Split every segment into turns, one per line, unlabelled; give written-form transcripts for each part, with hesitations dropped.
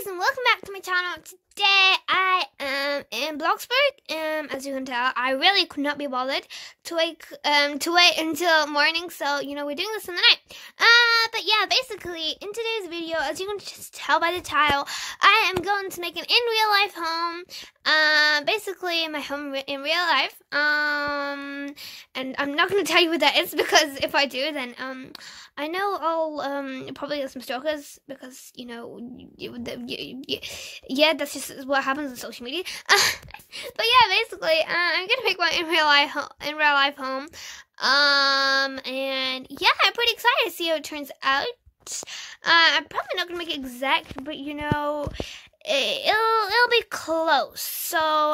and welcome back to my channel. Today I am in Bloxburg. As you can tell, I really could not be bothered to wait until morning, so we're doing this in the night. But yeah, basically in today's video, as you can just tell by the title, I am going to make an in real life home. Basically my home in real life. And I'm not going to tell you what that is, because if I do, then I know I'll probably get some stalkers, because yeah, that's just what happens on social media. But yeah, basically, I'm gonna make my in real life home. And yeah, I'm pretty excited to see how it turns out. I'm probably not gonna make it exact, but it'll be close. So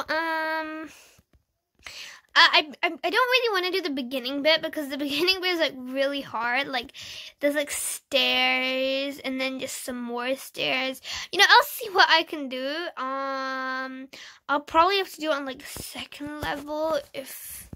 I don't really want to do the beginning bit, because the beginning bit is like really hard. Like there's like stairs and then just some more stairs. I'll see what I can do. I'll probably have to do it on like second level if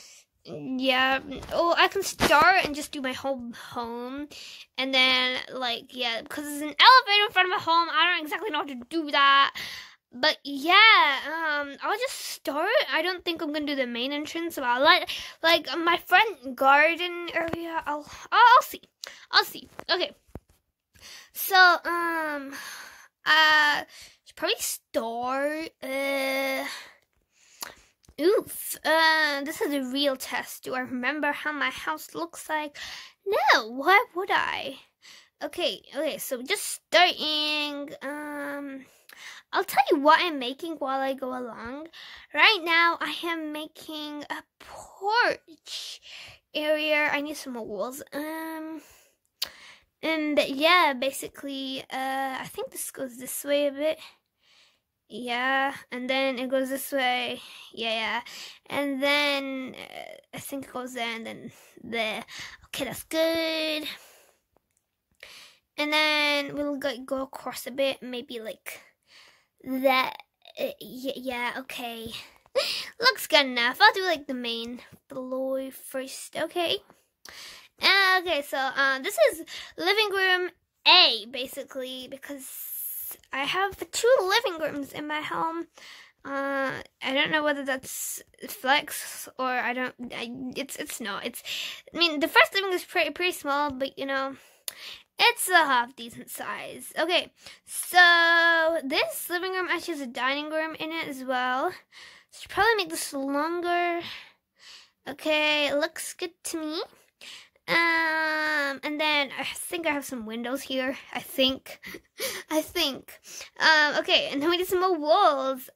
I can start and just do my whole home, and then because there's an elevator in front of my home, I don't exactly know how to do that. But yeah, I'll just start. I don't think I'm gonna do the main entrance, but I'll like my front garden area. I'll see. Okay. So should probably start. This is a real test. Do I remember how my house looks like? No. Why would I? Okay. So just starting. I'll tell you what I'm making while I go along. Right now, I am making a porch area. I need some more walls. And yeah, basically, I think this goes this way a bit. Yeah, and then it goes this way. Yeah. And then I think it goes there and then there. Okay, that's good. And then we'll go across a bit, maybe like that. Yeah, okay. Looks good enough. I'll do like the main floor first. Okay. Okay, so this is living room A, basically, because I have 2 living rooms in my home. I don't know whether that's flex or it's not. I mean, the first living room is pretty small, but it's a half decent size. Okay, so this living room actually has a dining room in it as well. Should probably make this longer. Okay, it looks good to me. And then I think I have some windows here. I think. Okay, and then we need some more walls.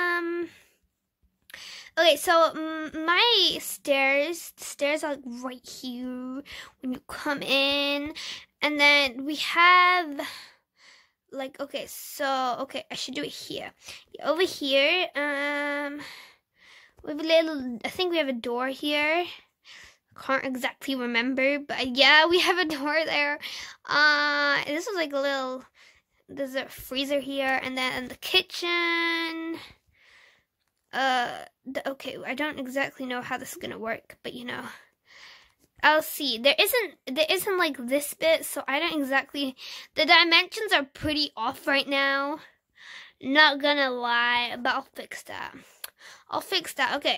Okay, so my stairs are like right here when you come in. And then we have I should do it here. Over here, we have I think we have a door here. Can't exactly remember, but yeah, we have a door there. This is like there's a freezer here, and then the kitchen. Okay, I don't exactly know how this is gonna work, but I'll see. There isn't like this bit, so I don't exactly. The dimensions are pretty off right now. Not gonna lie, but I'll fix that. Okay.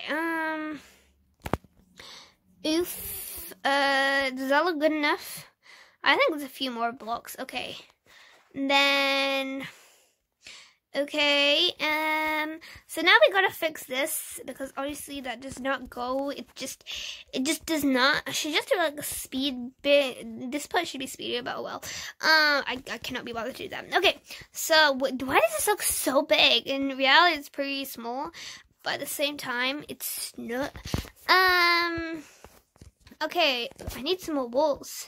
Does that look good enough? I think there's a few more blocks. Okay. And then. Okay, so now we gotta fix this, because obviously that does not go. It just does not. I should just do like a speed bit. This part should be speedier, but well, I cannot be bothered to do that. Okay, so why does this look so big? In reality, it's pretty small, but at the same time, it's not. Okay, I need some more walls.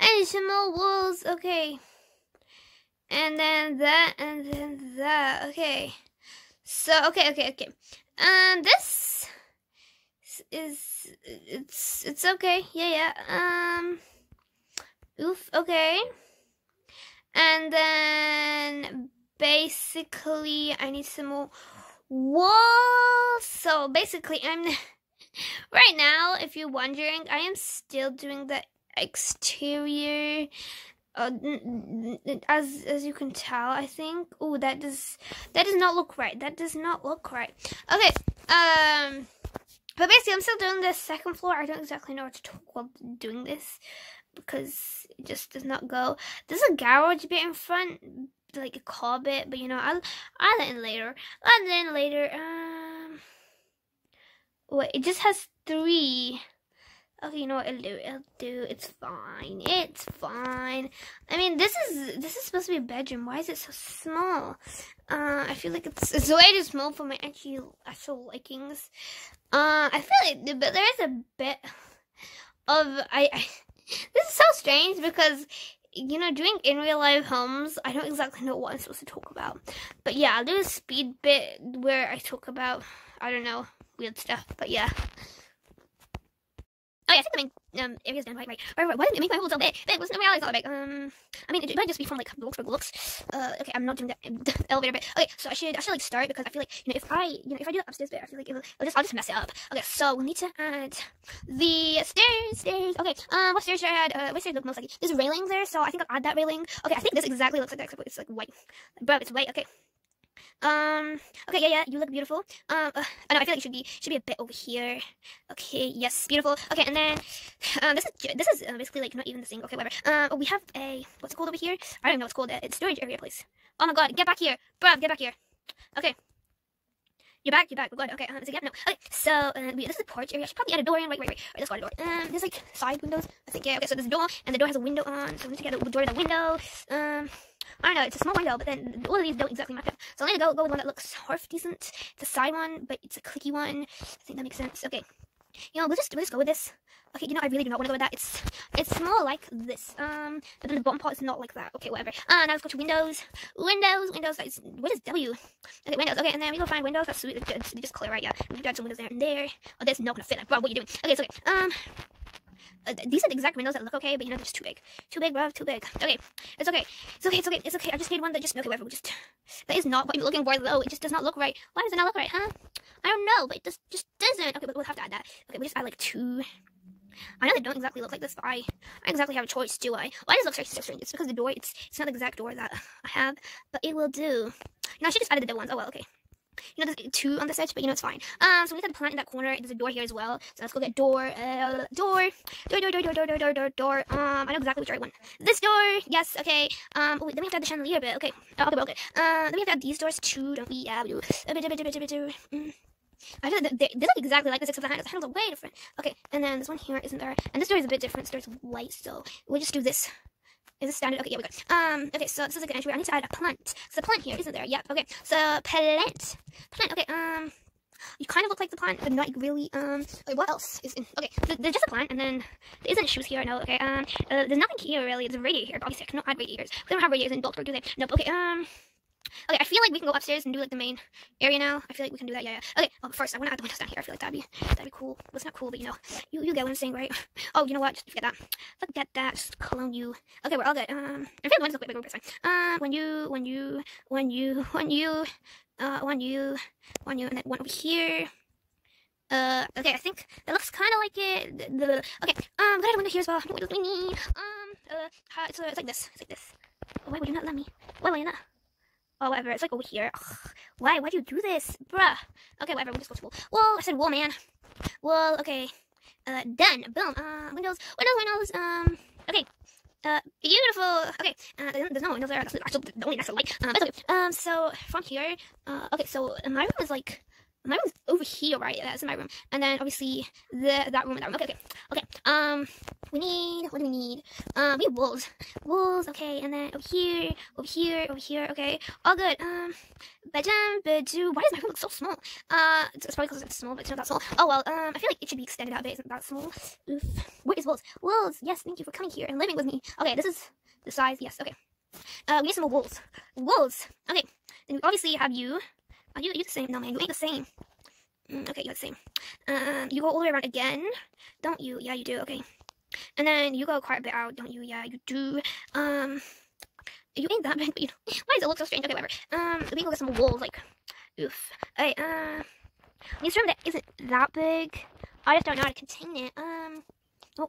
Okay. And then that, and then that. Okay. So, okay. This is, it's okay. Yeah. Okay. And then, basically, I need some more walls. So, basically, right now, if you're wondering, I am still doing the exterior as you can tell, I think. Oh, that does not look right. That does not look right. Okay. But basically, I'm still doing the second floor. I don't exactly know what to talk while doing this because it just does not go. There's a garage bit in front, like a car bit, but you know, I'll add it in later. Wait, it just has 3. Okay, you know what? It'll do. It's fine. It's fine. I mean, this is supposed to be a bedroom. Why is it so small? I feel like it's way too small for my actual likings. I feel like but there is a bit of this is so strange because you know, doing in real life homes, I don't exactly know what I'm supposed to talk about. But yeah, I'll do a speed bit where I talk about, I don't know, weird stuff. But yeah. Oh yeah, I think the main area's done right. Why didn't it make my hole so big? Wasn't the reality so big? I mean, it might just be from like looks for looks. Okay, I'm not doing that elevator bit. Okay, so I should like start because I feel like if I do the upstairs bit, I feel like I'll just mess it up. Okay, so we need to add the stairs. Okay, what stairs should I add? What stairs look most like? There's a railing there, so I think I'll add that railing. Okay, I think this exactly looks like that, except it's like white. Bro, it's white. Okay. Okay, yeah, you look beautiful. No, I feel like it should be a bit over here. Okay, yes, beautiful. Okay, and then, this is basically like not even the same. Okay, whatever. We have a, what's it called over here? I don't know what's called. It's storage area place. Oh my god, get back here. Bruh, get back here. Okay. You're back. We're good. Okay, is it yet? No. Okay, so, this is the porch area. I should probably add a door in. Right, let's go add a door. There's like side windows. I think, yeah, okay, so there's a door, and the door has a window on, so we need to get the door to the window. I don't know, it's a small window, but then all of these don't exactly match up. So I'm gonna go with one that looks half decent. It's a side one, but it's a clicky one. I think that makes sense. Okay. You know, we'll just go with this. Okay, you know, I really do not want to go with that. It's more like this. But then the bottom part is not like that. Okay, whatever. Now let's go to windows. Windows. What is W? Okay, windows. Okay, and then we go find windows. That's sweet. They just clear, right? Yeah. We got some windows there and there. Oh, that's not gonna fit. Like, bro, what are you doing? Okay, it's okay. These are the exact windows that look okay, but you know, they're just too big. Too big, bro, too big. Okay, it's okay. I just need one that just, okay, whatever, that is not what I'm looking for, though. It just does not look right. Why does it not look right, huh? I don't know, but it just doesn't. Okay, but we'll have to add that. Okay, we'll just add, like, 2. I know they don't exactly look like this, but I don't exactly have a choice, do I? Why does it look so strange? It's because the door, it's not the exact door that I have, but it will do. You know, I should just add the double ones. Oh, well, okay. You know, there's 2 on this edge, but you know, it's fine. So we need to plant in that corner. There's a door here as well. So let's go get door. I know exactly which right one. This door, yes, okay. Oh, wait, then we have to add the chandelier bit. Okay. Okay, well, good. Then we have to add these doors too, don't we? Yeah, we do. I feel like they look exactly like this, except the handles are way different. Okay, and then this one here isn't there. And this door is a bit different. This door is white, so we'll just do this. Is this standard? Okay, yeah, we go. Okay, so this is like an entry. I need to add a plant. So the plant here isn't there. Yep. Okay. So plant. Okay. You kind of look like the plant, but not really. Okay, what else is in? Okay, there's just a plant, and then there isn't shoes here. No. Okay. There's nothing here really. There's a radiator here. But obviously, I cannot add radiators. We don't have radiators in Doctor, do they? Nope. Okay. Okay, I feel like we can go upstairs and do like the main area now. I feel like we can do that. Yeah. Okay. Oh, first I want to add the windows down here. I feel like that'd be cool. Well, it's not cool, but you know, you get what I'm saying, right? Oh, you know what? Just forget that. Forget that. Just clone you. Okay, we're all good. I feel the windows look way bigger, but it's fine. When you, and then one over here. Okay, I think that looks kind of like it. Okay, we got a window here as well. What do we need? It's like this. It's like this. Oh, why would you not let me? Why will you not? Oh, whatever. It's like over here. Ugh. Why do you do this? Bruh. Okay, whatever. We'll just go to wall. Wall. I said wall, man. Wall. Okay. Done. Boom. Windows. Okay. Beautiful. Okay. There's no windows there. That's actually the only natural light. That's okay. So from here. Okay. So my room is like. My room's over here, right? That's my room. And then obviously that room and that room. Okay. What do we need? We have walls. Walls, okay, and then over here, okay. All good. Why does my room look so small? It's probably because it's small, but it's not that small. Oh well, I feel like it should be extended out a bit. It's not that small. Oof. Where is walls? Walls, yes, thank you for coming here and living with me. Okay, this is the size, yes, okay. We need some more walls. Walls. Okay. Then we obviously have you. Are you the same? No, man, you ain't the same. Okay, you're the same. You go all the way around again, don't you? Yeah, you do. Okay. And then you go quite a bit out, don't you? Yeah, you do. You ain't that big, but you know, why does it look so strange? Okay, whatever. Let me go get some walls, like, oof. Okay, this room that isn't that big. I just don't know how to contain it. Oh, whatever.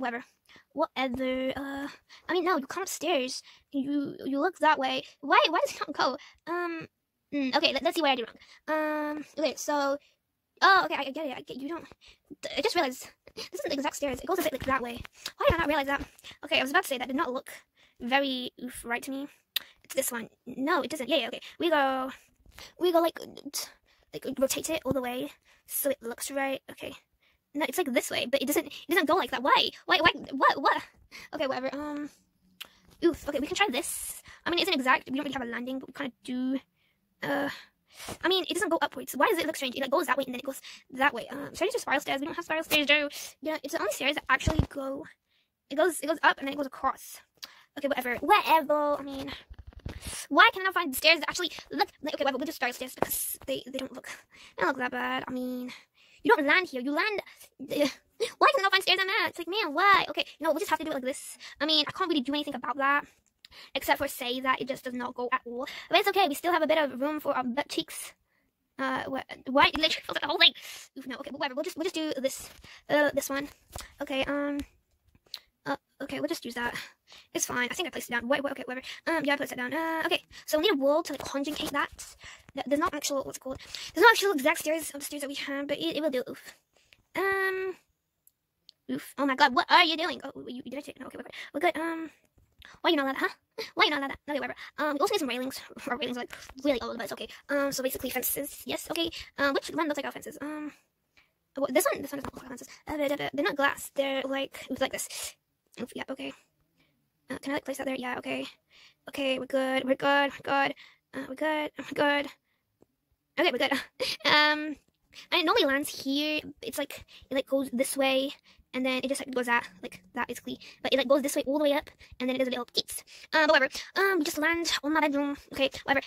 whatever. I mean, no, you come upstairs. You look that way. Why does it not go? Okay, let's see what I did wrong. Okay, so, oh, okay, I get it. You don't. I just realized this isn't the exact stairs. It goes a bit like that way. Why did I not realize that? Okay, I was about to say that did not look very right to me. It's this one. No, it doesn't. Yeah, okay. We go like rotate it all the way so it looks right. Okay. No, it's like this way, but it doesn't go like that. Why? What? Okay, whatever. Okay, we can try this. I mean, it isn't exact. We don't really have a landing, but we kind of do. I mean, it doesn't go upwards. Why does it look strange? It like goes that way and then it goes that way. Should I just spiral stairs? We don't have spiral stairs, Joe. Yeah, it's the only stairs that actually go. It goes up and then it goes across. Okay, whatever. I mean, why can I not find the stairs that actually look like? Okay, whatever. We'll just spiral stairs because they don't look that bad. I mean, you don't land here. You land. Why can I not find stairs on that? It's like, man, why? Okay, we'll just have to do it like this. I mean, I can't really do anything about that. Except for say that it just does not go at all. But it's okay. We still have a bit of room for our butt cheeks. Why? It literally fills up the whole thing. Oof, no, okay, but whatever. We'll just do this. This one. Okay. Okay, we'll just use that. It's fine. I think I placed it down. Wait, okay, whatever. Yeah, I placed it down. Okay. So we need a wall to like conjugate that. There's not actual what's it called? There's not actual exact stairs of the stairs that we have, but it will do. Oof. Oof. Oh my God, what are you doing? Oh, you did it. No, okay, whatever. We're good. Why you not allowed that, huh? Why you not allowed that? Okay, whatever. We also need some railings. Our railings are like really old, but it's okay. So basically fences. Yes, okay. Which one looks like our fences? This one does not look like fences. They're not glass. They're like this. Oof, yeah, okay. Can I like place that there? Yeah, okay. Okay, we're good. We're good. Okay, we're good. And it normally lands here. It's like it like goes this way. And then it just like goes that basically, but it like goes this way all the way up, and then it does a little keeps. But whatever. We just land on my bedroom. Okay, whatever.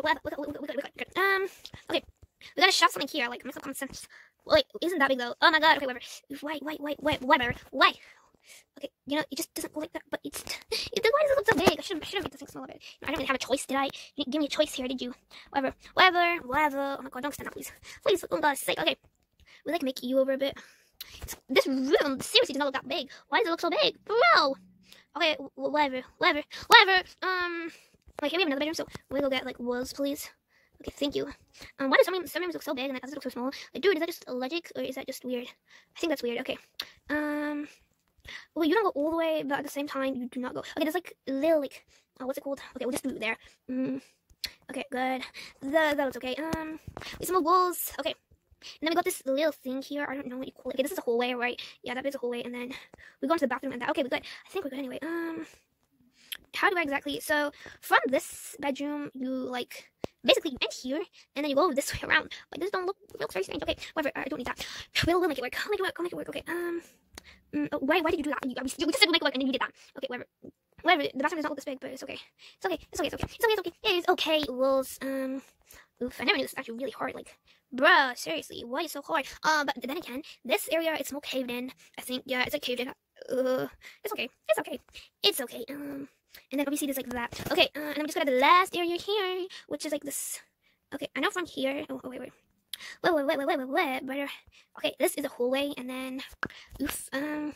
Okay, we gotta shove something here. Like, make some common sense. Wait, isn't that big though? Oh my God. Okay, whatever. Whatever. Why? Okay, it just doesn't go like that. But why does it look so big? I should have made this thing smaller. I didn't really have a choice, did I? You didn't give me a choice here, did you? Whatever. Oh my God, don't stand up, please. Please, for God's sake. Okay, we like make you over a bit. This room seriously does not look that big. Why does it look so big, bro? Okay, whatever. Wait, here we have another bedroom, so we'll go get like walls, please. Okay, thank you. Why do some rooms look so big and others look so small? Like, dude, is that just logic or is that just weird? I think that's weird. Okay. Well, you don't go all the way, but at the same time, you do not go. Okay, there's like a little like, what's it called? Okay, we'll just do it there. Okay, good. That looks okay. We some more walls. Okay. And then we got this little thing here. I don't know what you call it. Okay, this is a hallway, right? Yeah, that is a hallway. And then we go into the bathroom and that. Okay, we're good. I think we're good anyway. How do I exactly? So from this bedroom, you like basically you end here and then you go this way around. Like this looks very strange. Okay, whatever. I don't need that. We'll make it work. I'll make it work. Okay. Why did you do that? We just said we'll make it work and then you did that. Okay, whatever. The bathroom does not look this big, but it's okay. It's okay. It's okay. Walls. Oof, I never knew this was actually really hard. Like, bruh, seriously, why is it so hard? But then again, this area, it's more caved in. I think, yeah, it's like caved in. It's okay. And then obviously there's like that. Okay, and then we just got the last area here, which is like this. Okay, I know from here. Oh, wait. But, okay, this is a hallway, and then, oof,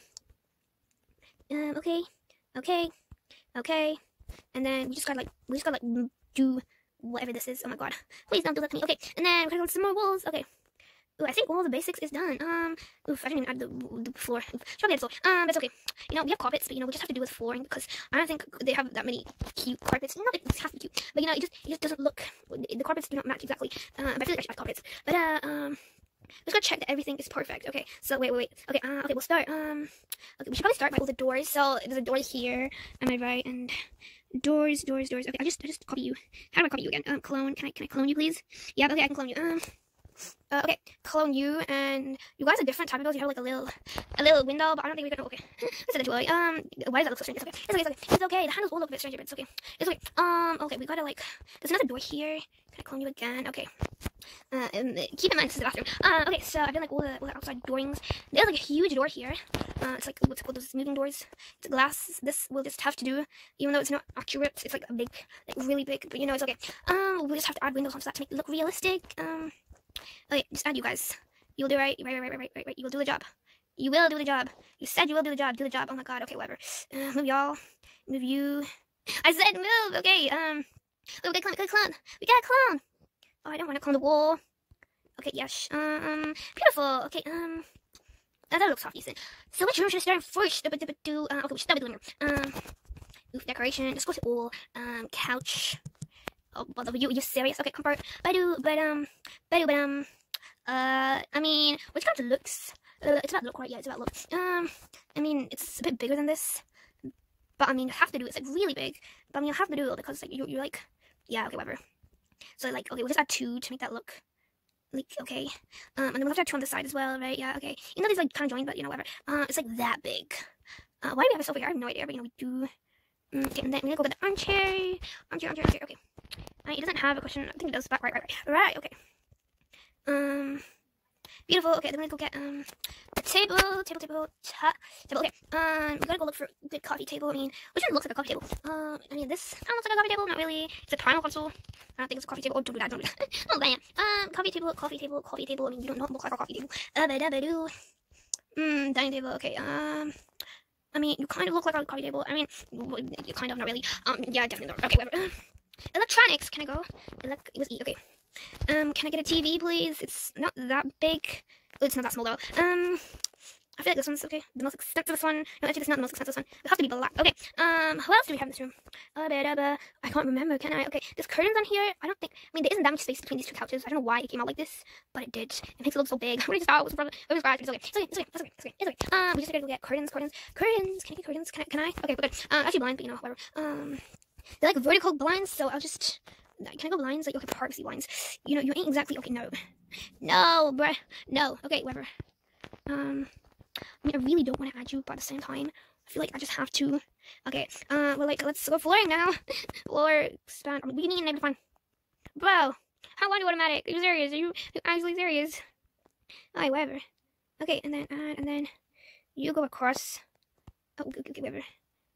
okay. And then we just gotta do whatever this is. Oh my God, please don't do that to me. Okay, and then we're gonna go to some more walls. Okay. Ooh, I think all the basics is done. Oof, I didn't even add the floor. Should probably add the floor. But it's okay. We have carpets, but we just have to do with flooring because I don't think they have that many cute carpets. Not that it has to be cute, but it just doesn't look. The carpets do not match exactly. But I feel like I should add carpets. But let's go check that everything is perfect. Okay, so wait. Okay, we'll start. Okay, we should probably start by all the doors. So there's a door here. Am I right? And doors. Okay, I just copy you. How do I copy you again? Clone. Can I clone you, please? Yeah. Okay, I can clone you. Okay, clone you, and you guys are different type of builds. You have like a little window, but I don't think we can. Okay, let's do it. Why does that look so strange? It's okay. The handles all look a bit strange, but it's okay. Okay, we gotta there's another door here. Can I clone you again? Okay. Keep in mind this is the bathroom. Okay, so I've done like all the outside doorings. There's like a huge door here. It's like what's it called? Those moving doors. It's glass. This will just have to do, even though it's not accurate. It's like a big, like really big, but it's okay. We just have to add windows onto that to make it look realistic. Okay, just add you guys. You'll do right. You'll do the job. You will do the job. You said you will do the job. Do the job. Oh my god. Okay, whatever. Move y'all. Move you. I said move. Okay. Okay, clown. Okay, clown. We got a clown. Oh, I don't want to climb the wall. Okay, yes. Beautiful. Okay, that looks half decent. So which room should I start in first? Okay, we should start with the living room. Oof, decoration. Let's go to all. Couch. Oh, both of you serious? Okay, comfort. I mean, which couch looks? It's about look, right? Yeah, it's about look. I mean, it's a bit bigger than this, but I mean, I have to do it. It's like really big, but I mean, I have to do it because like you're like, yeah, okay, whatever. So like, okay, we'll just add 2 to make that look like okay. And then we'll have to add 2 on the side as well, right? Yeah, okay. You know, these like kind of joined, but you know, whatever. It's like that big. Why do we have a sofa here? I have no idea, but you know, we do. Okay, and then we're gonna go with the armchair. Armchair. Okay. It doesn't have a cushion. I think it does. Right. Okay. Beautiful. Okay, then we're gonna go get a table. Okay. We gotta go look for a good coffee table. I mean, which one looks like a coffee table? I mean, this kind of looks like a coffee table. Not really. It's a primal console. I don't think it's a coffee table. Oh, don't do that. Oh man. Coffee table. I mean, you don't look like a coffee table. Dining table. Okay. I mean, you kind of look like a coffee table. I mean, you kind of, not really. Yeah, definitely not. Okay, whatever. Electronics. Can I go? Okay. Can I get a TV, please? It's not that big. Oh, it's not that small, though. I feel like this one's okay. The most expensive one. No, actually, it's not the most expensive one. It has to be black. Okay. Who else do we have in this room? I can't remember, can I? Okay. There's curtains on here. I don't think... I mean, there isn't that much space between these 2 couches. I don't know why it came out like this, but it did. It makes it look so big. What just thought it was probably... It was scratched. It's okay. It's okay. We just gotta go get curtains. Can I get curtains? Can I? Okay, we're good. Actually blind, but you know, whatever. They're like vertical blinds, so I'll just... Can I go blinds? Like, okay, privacy blinds. You know, you ain't exactly... Okay, no. No, bruh. No. Okay, whatever. I mean, I really don't want to add you, but at the same time, I feel like I just have to. Okay, well, like, let's go flooring now. Floor, expand. We need an enable fun. Bro, how long do automatic? Are you serious? Are you actually serious? Alright, whatever. Okay, and then add, and then you go across. Oh, okay, whatever.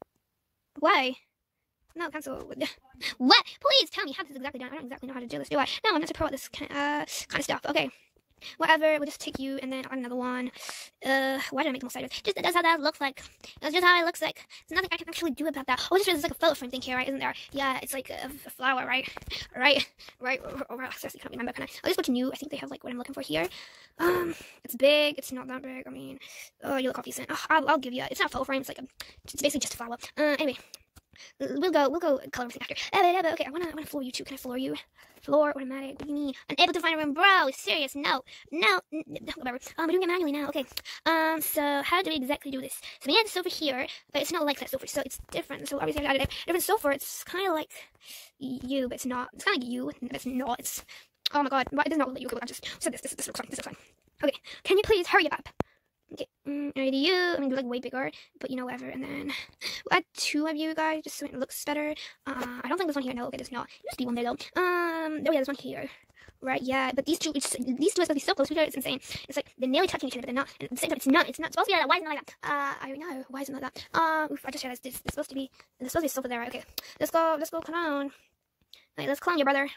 Why? No, cancel. What? Please tell me how this is exactly done. I don't exactly know how to do this, do I? No, I'm not a pro at this kind of stuff. Okay. Whatever, we'll just take you, and then add another one. Why did I make them sidewise? Just, that's how that looks like. That's just how it looks like. There's nothing I can actually do about that. Oh, there's like a photo frame thing here, right? Isn't there? Yeah, it's like a flower, right? Right. I seriously can't remember, can I? I'll just go to new. I think they have like what I'm looking for here. It's big. It's not that big. I mean, oh, you look half decent. Oh, I'll give you. It's not a photo frame. It's like it's basically just a flower. Anyway. We'll go color everything after. Okay, I wanna floor you too. Can I floor you? Floor automatic. What do you mean? Unable to find a room, bro. Serious? No. Whatever. We're doing it manually now. Okay. So how do we exactly do this? So we had this over here, but it's not like that sofa, so it's different. So obviously I added a different sofa. It's kind of like you, but it's not. It's kind of like you, but it's not. It's oh my god. Why it does not look like you? I just said this. This looks fine. Okay. Can you please hurry up? Okay, you. I mean, you're like way bigger, but you know, whatever. And then we'll add 2 of you guys just so it looks better. I don't think this one here. No, okay, there's not. There used to be one there though. Oh yeah, there's one here. Right, yeah, but these two are supposed to be so close to each other. It's insane. It's like they're nearly touching each other, but they're not. And at the same time, it's not supposed to be like that. Why is it not like that? I don't know. Why is it not like that? Oof, I just realized this. It's supposed to be sofa there. Right? Okay, let's go clown. Like, let's clown your brother.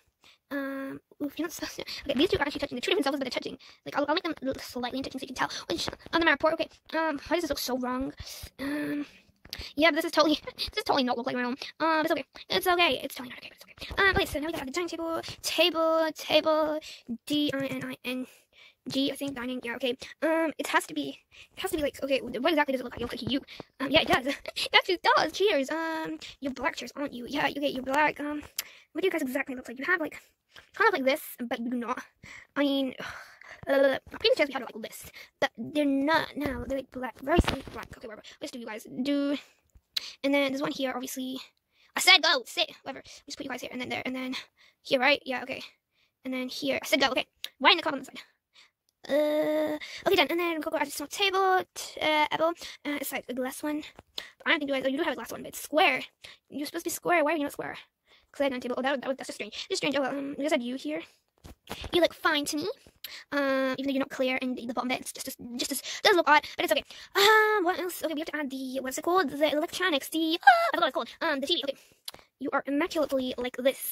Oof, you're not supposed to. Okay, these 2 are actually touching. They're 2 different sofas, but they're touching. Like, I'll make them slightly touching so you can tell. Which, on the map report, okay. Why does this look so wrong? Yeah, but this is totally not look like my own. It's okay. It's totally not okay, but it's okay. Okay, so now we got the dining table, D-I-N-I-N-G, I think, dining, yeah, okay. It has to be like, okay, what exactly does it look like? It looks like you. Yeah, it does. It actually does. Cheers. You're black chairs, aren't you? Yeah, okay, you're black. What do you guys exactly look like? You have, like, kind of like this, but you do not. I mean, previous chairs we had like this, but they're not now. They're like black, very slightly black. Okay, whatever. Let's do you guys do. And then there's one here, obviously. I said go, sit, whatever. Just put you guys here, and then there, and then here, right? Yeah, okay. And then here, I said go, okay. Why in the comment on the side? Okay, done. And then go add a small table, apple. It's like a glass one. I don't think you do have a glass one, but it's square. You're supposed to be square. Why are you not square? Because I had a table. Oh, that's just strange. Just strange. Oh, well, we just had you here. You look fine to me. Even though you're not clear, and the bottom bit just does look odd, but it's okay. What else? Okay, we have to add the what's it called? The electronics. I forgot what it's called. The TV. Okay, you are immaculately like this.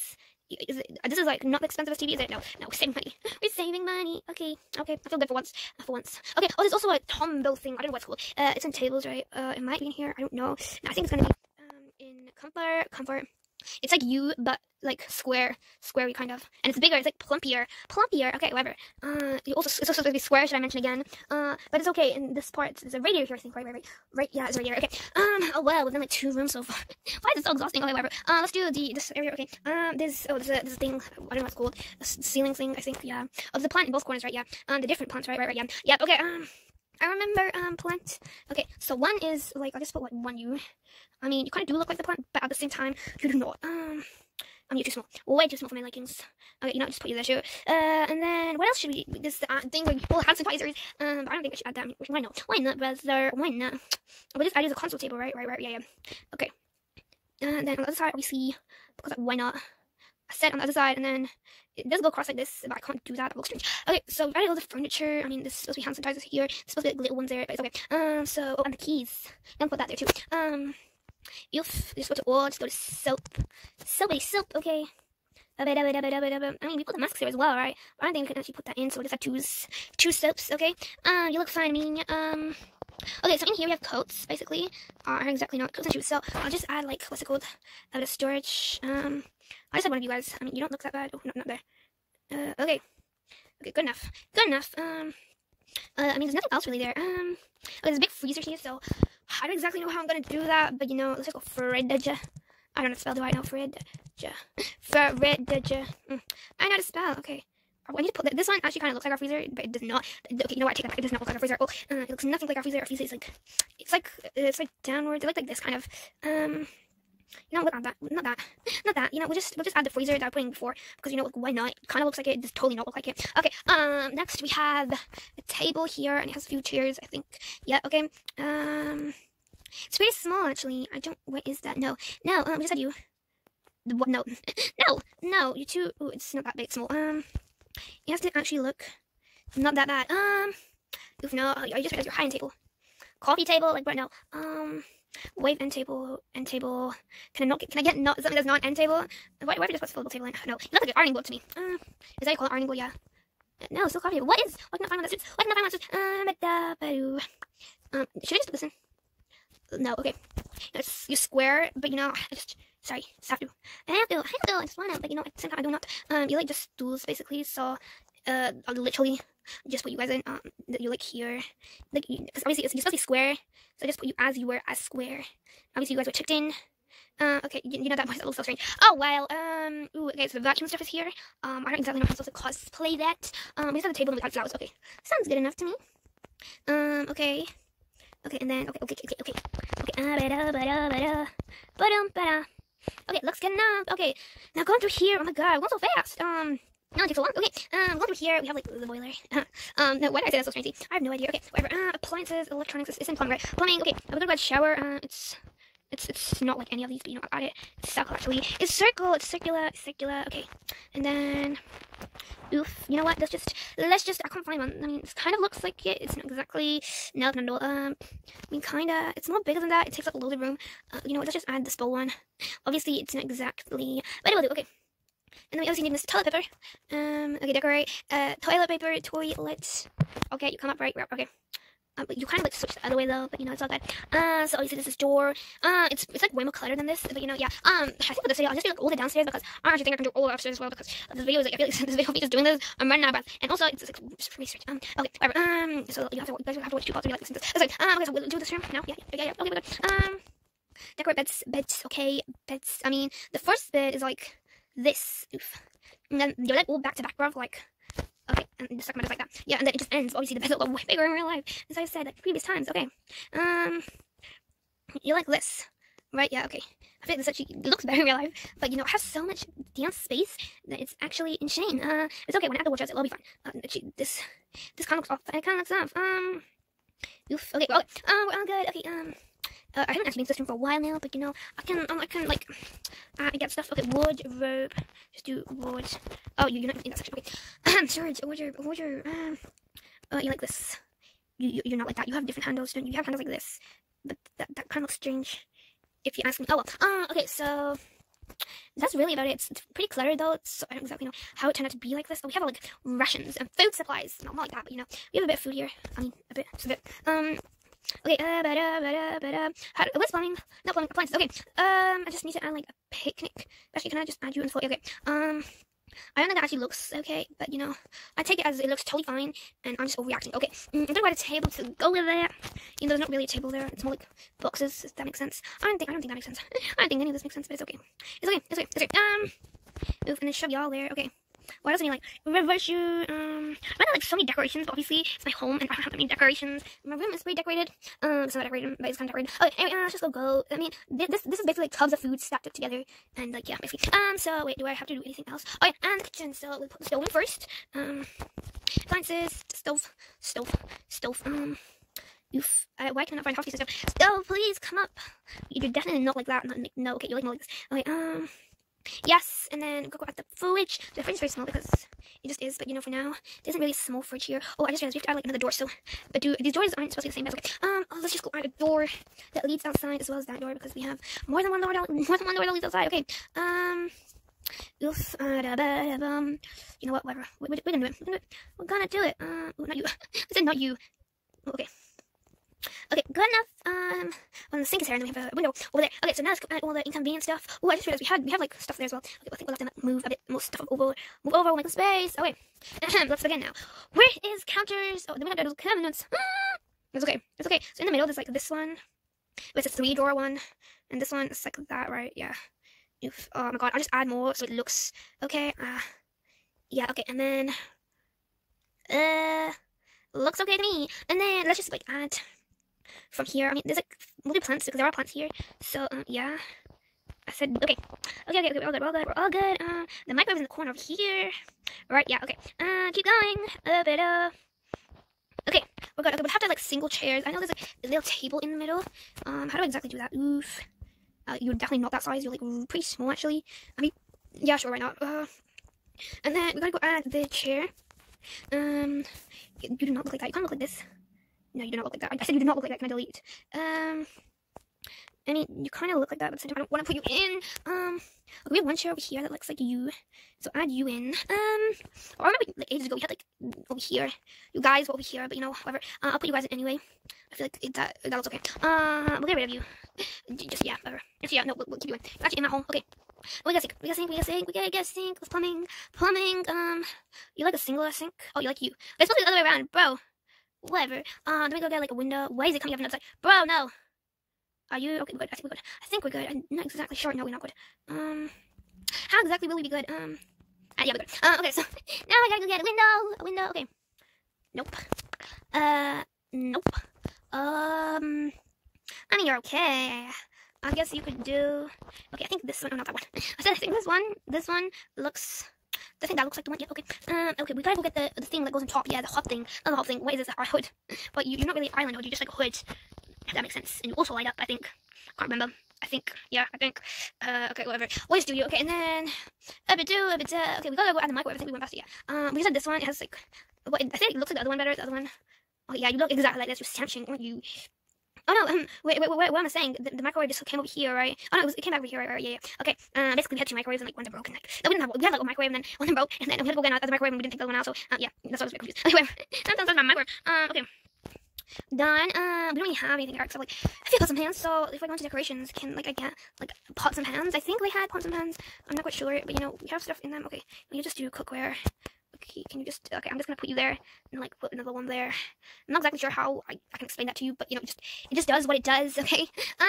this is like not the expensive TV, is it? No, we're saving money. We're saving money. Okay. I feel good for once. Okay. Oh, there's also a Tombow thing. I don't know what it's called. It's in tables, right? It might be in here. I don't know. No, I think it's gonna be in comfort. It's like you, but like squarey kind of, and it's bigger. It's like plumpier. Okay, whatever. It's also gonna be square. Should I mention again? But it's okay. In this part, there's a radiator here. I think. Right. Yeah, it's a radiator. Okay. Oh well, we've done like 2 rooms so far. Why is it so exhausting? Okay, whatever. Let's do this area. Okay. There's a thing. I don't know what it's called. A ceiling thing. I think. Yeah. Oh, there's a plant in both corners, right? Yeah. The different plants, right? Yeah. Yep. Okay. I remember plant. Okay, so one is like I just put like 1U. I mean, you kind of do look like the plant, but at the same time, you do not. I mean, you're too small. Way too small for my likings. Okay, you know, just put you there too. And then what else should we? This thing where you pull hand sanitizers. But I don't think I should add that. Why not? Why not, brother? Why not? But this is a console table, right? Yeah. Okay. And then on the other side, obviously, because why not? I set on the other side, and then it does go across like this, but I can't do that. It looks strange. Okay, so right all the furniture. I mean, this is supposed to be hand sanitizers here. It's supposed to be like little ones there, but it's okay. So and the keys. I'm gonna put that there too. You're supposed to just go to soap. Soap. Okay. I mean, we put the masks here as well, right? I don't think we can actually put that in, so we just have two soaps. Okay. You look fine. I mean, okay, so in here we have coats, basically. I don't exactly know what coats and shoes. So I'll just add like what's it called? A bit of storage. I just had one of you guys. I mean, you don't look that bad. Oh, no, not there. Okay, good enough. I mean, there's nothing else really there. Okay, there's a big freezer here, so I don't exactly know how I'm gonna do that, but you know, let's just go fridge. I don't know how to spell, do I know? Fridge. I know how to spell. Okay. I need to put this one actually kind of looks like our freezer, but it does not. Okay, you know what? I take that back. It does not look like our freezer. Oh, it looks nothing like our freezer. Our freezer is like, it's like downwards. It looks like this kind of. You know, not that. You know, we'll just add the freezer that I put in before because you know, why not? It kind of looks like it. It does totally not look like it. Okay. Next we have a table here, and it has a few chairs. I think. Yeah. Okay. It's pretty small actually. What is that? No. We just had you. What? No. No. You two. Ooh, it's not that big. It's small. You have to actually look not that bad. Oof, no, I just realized your high-end table. Coffee table, like right now. Wave end table. Can I get not something that's not end table? Why did I just put foldable table in? No, it looks like an ironing board to me. Is that how you call it, ironing board? Yeah. No, still coffee table. Why can I find one that suits? Should I just put this in? No, okay. You're square, but you know, sorry, I have to. I just want to, but you know, at the same time, I do not. You like just stools, basically, so, I'll literally just put you guys in, you like here, like, because obviously you're supposed to be square, so I just put you as you were as square. Obviously, you guys were chipped in. Okay, you know that looks so strange. Oh, well, ooh, okay, so the vacuum stuff is here. I don't exactly know how I'm supposed to cosplay that. We just have the table and we have flowers. Okay, sounds good enough to me. Okay. Okay, and then, okay. Okay, looks good enough. Okay, now going through here. Oh my god, I'm going so fast. No, it takes so long. Okay, going through here, we have like the boiler. No, why did I say that so strangely? I have no idea. Okay, whatever. Appliances, electronics, it's in plumbing, right? Plumbing, okay, I'm gonna go to shower. It's not like any of these, but you know, I got it. It's circle, actually. It's circular. Okay, and then, oof, you know what? Let's just, I can't find one. I mean, it kind of looks like it. It's not exactly, no. I mean, kinda, it's more bigger than that. It takes up a load of room. You know what? Let's just add this bowl one. Obviously, it's not exactly, but it will do. Okay. And then we obviously need this toilet paper. Okay, decorate. Toilet paper, toilet. Okay, you come up right. Okay. But you kind of like switch the other way though, but you know, it's all good. So obviously this is door. It's like way more cluttered than this, but you know, yeah. I think for this video, I'll just do like all the downstairs because I actually think I can do all the upstairs as well because this video is like, I feel like this video of me just doing this, I'm running out of breath. And also, it's like, it's pretty strange. Okay, whatever. So you guys have to watch 2 parts to be like, listen to this. That's like, okay, so we'll do this room now. Yeah. Okay, we're good. Decorate beds, okay, beds. I mean, the first bed is like this. Oof. And then you're like all back to back, bro, like, okay, and the second one is like that. Yeah, and then it just ends. Obviously, the beds look way bigger in real life, as I said, like previous times. Okay, you like this, right? Yeah, okay. I feel like this actually looks better in real life, but you know, it has so much damn space that it's actually insane. It's okay. When I have to watch it, it'll be fine. Actually, this kind of looks off. It kind of looks off. Oof. Okay, well, we're all good. Okay, I haven't actually been in this room for a while now, but you know, I can like, get stuff. Okay, wardrobe. Just do wood. Oh, you're not in that section. Okay. Storage, wardrobe. You like this? You're not like that. You have different handles, don't you? You have handles like this, but that kind of looks strange. If you ask me. Oh well. Okay, so That's really about it. It's pretty cluttered though. So I don't exactly know how it turned out to be like this. Oh, we have like rations and food supplies. No, not like that, but you know, we have a bit of food here. I mean, a bit, just a bit. Okay, what's plumbing? Not plumbing, appliances. Okay, I just need to add like a picnic. Actually, can I just add you in for? Okay, I don't think that actually looks okay, but you know, I take it as it looks totally fine, and I'm just overreacting. Okay, I'm gonna write a table to go with that. You know, there's not really a table there. It's more like boxes. If that makes sense. I don't think that makes sense. I don't think any of this makes sense, but it's okay. It's okay. Move and then shove y'all there. Okay. Why doesn't he like reverse you? I got like so many decorations, but obviously it's my home and I don't have that many decorations. My room is pretty decorated. It's not decorated, but it's kind of decorated. Okay, anyway, let's just go. I mean, this is basically like tubs of food stacked up together, and like yeah, basically. So wait, do I have to do anything else? Oh yeah, and the kitchen. So we'll put the stove in first. Appliances, stove. Why can I not find coffee stuff? Stove, please come up. You're definitely not like that. No, okay, you like more like this. Okay, yes, and then go at the fridge. The fridge is very small because it just is, but you know, for now, there isn't really a small fridge here. Oh, I just realized we have to add like another door still. But these doors aren't supposed to be the same, but okay. Let's just go add a door that leads outside as well as that door because we have more than one door that leads outside. Okay. You know what? Whatever. We're gonna do it. We're gonna do it. Not you. I said not you. Okay. Okay, good enough. Well, the sink is here, and then we have a window over there. Okay, so now let's go add all the inconvenient stuff. Oh, I just realized we have like stuff there as well. Okay, I think we'll have to move a bit more stuff over. Move over, we'll make a space. Okay, let's begin now. Where is counters? Oh, then we have those cabinets. It's okay. It's okay. So in the middle, there's like this one. It's a 3-door one, and this one is like that, right? Yeah. Oof. Oh my god, I'll just add more so it looks okay. Yeah. Okay, and then looks okay to me. And then let's just like add. From here, I mean, there's like multiple plants because there are plants here. So yeah, I said okay. We're all good. The microwave in the corner over here. Right, yeah, okay. Keep going. Okay, we're good. Okay, we'll have to have like single chairs. I know there's like a little table in the middle. How do I exactly do that? Oof. You're definitely not that size. You're like pretty small actually. I mean, yeah, sure, why not? And then we gotta go add the chair. You do not look like that. You kind of look like this. No, you do not look like that. I said you do not look like that. Can I delete? I mean, you kind of look like that, but at the same time, I don't want to put you in. We have one chair over here that looks like you, so add you in. I remember like ages ago we had like over here. You guys were over here, but you know, whatever. I'll put you guys in anyway. I feel like that looks okay. We'll get rid of you. Just yeah, whatever. Actually, yeah, no, we'll keep you in. You're actually in my home. Okay. We got a sink. Plumbing. You like a single sink? Oh, you like you. But it's supposed to be the other way around, bro. Whatever. Let me go get like a window. Why is it coming up on the outside? Bro, no. Are you okay? We're good. I think we're good. I'm not exactly sure. No, we're not good. How exactly will we be good? Yeah, we're good. Okay, so now I gotta go get a window. Okay. Nope. Nope. I mean, you're okay. I guess you could do. Okay, I think this one. Oh, not that one. I think this one looks. I think that looks like the one. Yeah, okay. Okay, we gotta go get the thing that goes on top. Yeah, the hop thing. Not the hop thing. What is this? Our hood. But you're not really an island hood. You're just like a hood. If that makes sense. And you also light up, I think. Can't remember. I think. Yeah, I think. Okay, whatever. What do you? Okay, and then okay, we gotta go add the microwave. I think we went past it. Yeah. We said this one. It has like. I think it looks like the other one better. The other one. Oh yeah, you look exactly like this. You're sandwich, aren't you? Oh no, wait, what am I saying? The microwave just came over here, right? Oh no, it came back over here, right? Yeah. Okay, basically we had 2 microwaves and like one that broke and like, we had like a microwave and then one that broke and then we had to go get another microwave and we didn't take the other one out, so, yeah, that's why I was a bit confused. Anyway, that's my microwave. Okay. Done. We don't really have anything here except like a few pots and pans, so if I go into decorations, can like I get like pots and pans? I think they had pots and pans. I'm not quite sure, but you know, we have stuff in them. Okay, you just do cookware. Okay, can you just, okay, I'm just gonna put you there and like put another one there. I'm not exactly sure how I can explain that to you, but you know, it just does what it does, okay?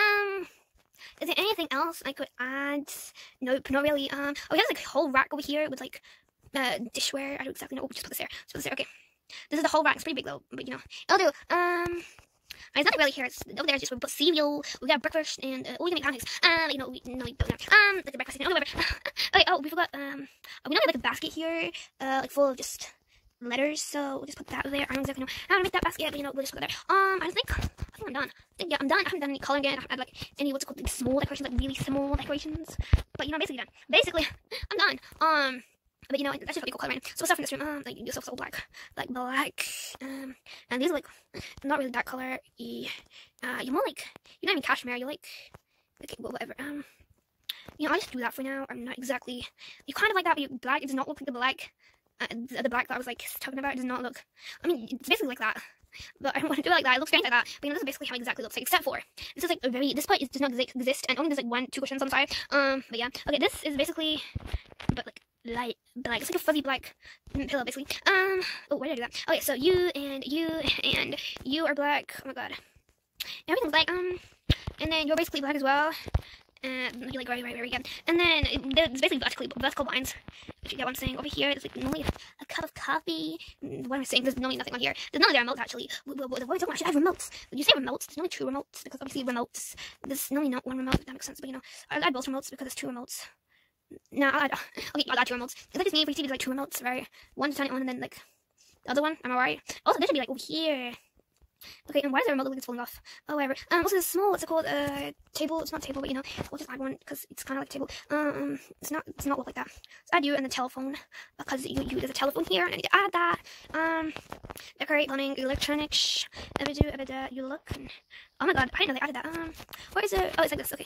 Is there anything else I could add? Nope, not really. Oh, we have like a whole rack over here with like dishware. I don't exactly know. Just put this there. Just put this there. Okay. This is the whole rack. It's pretty big though, but you know, it'll do. It's not really here. It's over there. It's just we put cereal. We got breakfast and we can make pancakes. You know, we don't like the breakfast. Whatever. Okay. Oh, we forgot. We don't have like a basket here. Like full of just letters. So we'll just put that there. I don't exactly know how to make that basket, but you know, we'll just put that there. I think I'm done. Yeah, I'm done. I haven't done any coloring yet. I haven't had like any what's it called, like small decorations, like really small decorations. But you know, I'm basically done. Basically, I'm done. But you know, that's just what you call coloring. So we'll start from this room. Like yourself so black, like black. And these are like not really that color. You're more like you're not even cashmere. You're like okay, well, whatever. You know, I'll just do that for now. I'm not exactly, you kind of like that, but black, it does not look like the black. The black that I was like talking about, it does not look, I mean, it's basically like that. But I don't want to do it like that. It looks strange like that. But you know, this is basically how it exactly looks like, except for this is like a very, this part does not exist, and only there's like 1-2 cushions on the side. But yeah, okay, this is basically, but like light black. It's like a fuzzy black pillow, basically. Oh, why did I do that? Okay, so you and you are black. Oh my god, everything's black. And then you're basically black as well. And you're like right again. And then there's basically vertical lines. If you get what I'm saying, over here there's like normally a cup of coffee. What am I saying? There's normally nothing on here. There's none of the remotes actually. What are we talking about? I should have remotes. When you say remotes, there's only 2 remotes because obviously remotes. There's normally not 1 remote. That makes sense. But you know, I add both remotes because there's 2 remotes. No, okay, I'll add 2 remotes. It's like this game for TV, there's like 2 remotes, right? One to turn it on and then like the other one. Am I right? Also, this should be like over here. Okay, and why is the remote look like it's falling off? Oh, whatever. Also, this small, what's it called? Table. It's not table, but you know, we'll just add one because it's kind of like a table. It's not look like that. So add you and the telephone because there's a telephone here, and I need to add that. Decorate, plumbing, electronics. You look. And, oh my god, I didn't know they added that. Where is it? Oh, it's like this. Okay.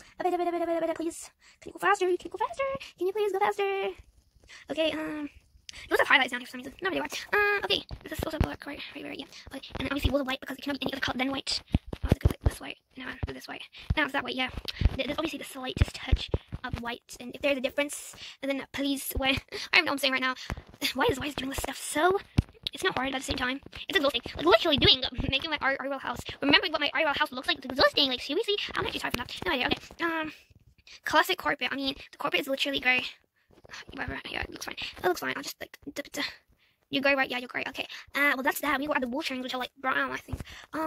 Please. Can you go faster? Can you go faster? Can you please go faster? Okay. It was have highlights down here for some reason. No idea why. Okay. This is also black, right, yeah. Okay, and then obviously walls of white because it cannot be any other color than white. Oh, it's like this white. No, this white. Now it's that white, yeah. There's obviously the slightest touch of white, and if there's a difference, then please, I don't know what I'm saying right now. Why is doing this stuff so? It's not hard at the same time. It's exhausting. Like literally making my Ariel house. Remembering what my Ariel house looks like. It's exhausting. Like seriously, I'm actually tired from that. No idea. Okay. Classic carpet. I mean, the carpet is literally grey. Whatever. Yeah, it looks fine. It looks fine. I'll just like you're gray, right? Yeah, you're gray. Okay. Well that's that. We go add the wall trims, which are like brown, I think.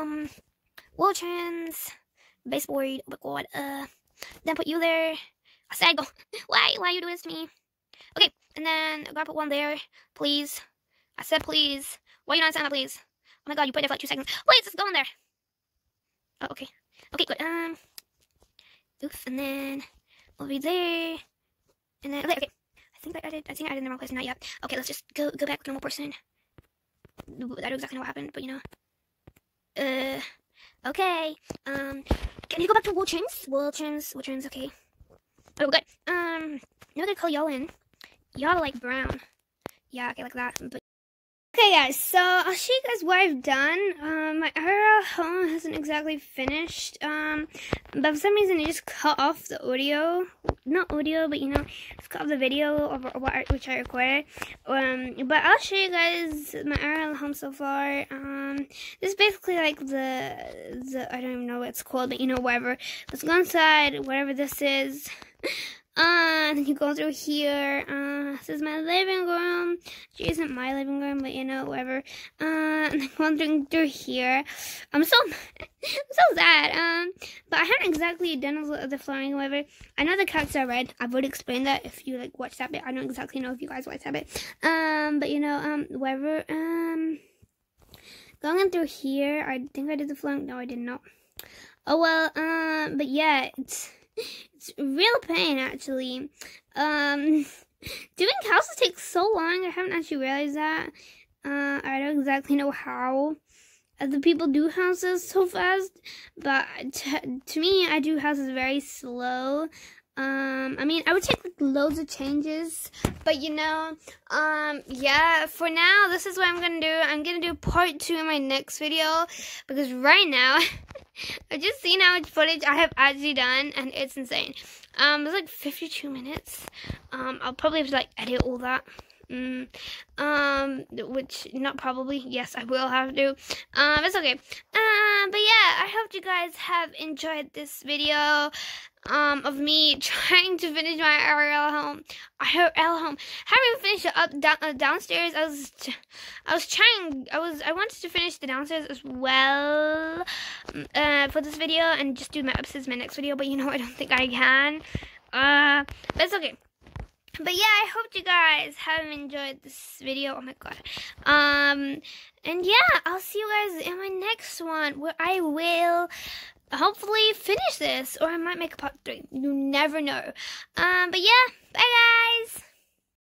Wall trims, baseboard. Oh my god. Then put you there. I said go. Why you doing this to me? Okay, and then I gotta put one there, please. I said please. Why you not saying that, please? Oh my god, you put it there for like 2 seconds. Please, it's going there. Oh, okay. Okay, good. Oof, and then we'll be there. And then okay. I think I did in the wrong place, not yet. Okay, let's just go back with normal person. I don't know exactly what happened, but you know. Okay. Can you go back to wall trims? Wall trims, okay. Oh, good. I'm gonna call y'all in. Y'all like brown. Yeah, okay, like that. But okay, guys, so I'll show you guys what I've done. My Ariel home hasn't exactly finished. But for some reason it just cut off the audio. Not audio, but you know, it's cut off the video of which I recorded. But I'll show you guys my Ariel home so far. This is basically like the I don't even know what it's called, but you know, whatever. Let's go inside, whatever this is. And then you go through here. This is my living room. She isn't my living room, but you know, whatever. And then going through here. I'm so sad. But I haven't exactly done the flooring, however. I know the characters are red. I've already explained that if you like watch that bit. I don't exactly know if you guys watch that bit. But you know, whatever. Going in through here. I think I did the flooring. No, I did not. Oh well. But yeah, it's real pain, actually. Doing houses takes so long. I haven't actually realized that. I don't exactly know how other people do houses so fast, but to me, I do houses very slow. I mean, I would take like loads of changes, but you know, yeah, for now, this is what I'm gonna do. I'm gonna do part 2 in my next video, because right now, I've just seen how much footage I have actually done, and it's insane. It's like 52 minutes. I'll probably have to like edit all that. Which not probably, yes, I will have to. It's okay. But yeah, I hope you guys have enjoyed this video of me trying to finish my Ariel home. Haven't even finished it downstairs. I wanted to finish the downstairs as well for this video and just do my upstairs in my next video, but you know, I don't think I can. But it's okay. But yeah, I hope you guys have enjoyed this video. Oh my god. And yeah, I'll see you guys in my next one, where I will hopefully finish this, or I might make a part 3. You never know. But yeah, bye guys.